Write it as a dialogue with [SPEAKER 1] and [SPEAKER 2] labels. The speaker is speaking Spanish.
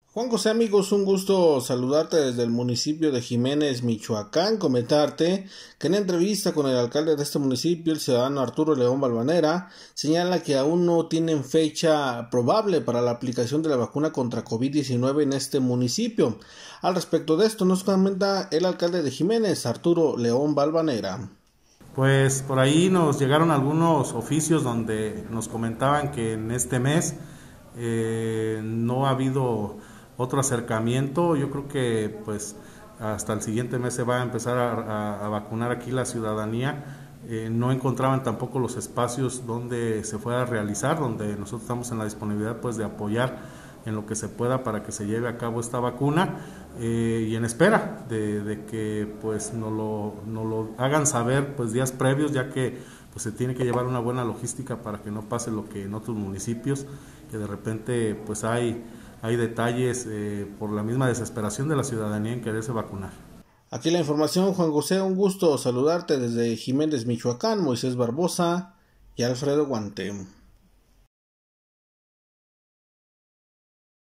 [SPEAKER 1] Juan José, amigos, un gusto saludarte desde el municipio de Jiménez, Michoacán. Comentarte que en entrevista con el alcalde de este municipio, el ciudadano Arturo León Valvanera, señala que aún no tienen fecha probable para la aplicación de la vacuna contra COVID-19 en este municipio. Al respecto de esto nos comenta el alcalde de Jiménez, Arturo León Valvanera.
[SPEAKER 2] Pues por ahí nos llegaron algunos oficios donde nos comentaban que en este mes no ha habido otro acercamiento. Yo creo que pues hasta el siguiente mes se va a empezar a vacunar aquí la ciudadanía. No encontraban tampoco los espacios donde se fuera a realizar, donde nosotros estamos en la disponibilidad pues de apoyar en lo que se pueda para que se lleve a cabo esta vacuna, y en espera de que pues nos lo hagan saber pues días previos, ya que pues se tiene que llevar una buena logística para que no pase lo que en otros municipios, que de repente pues hay detalles por la misma desesperación de la ciudadanía en quererse vacunar.
[SPEAKER 1] Aquí la información, Juan José, un gusto saludarte desde Jiménez, Michoacán, Moisés Barbosa y Alfredo Guante.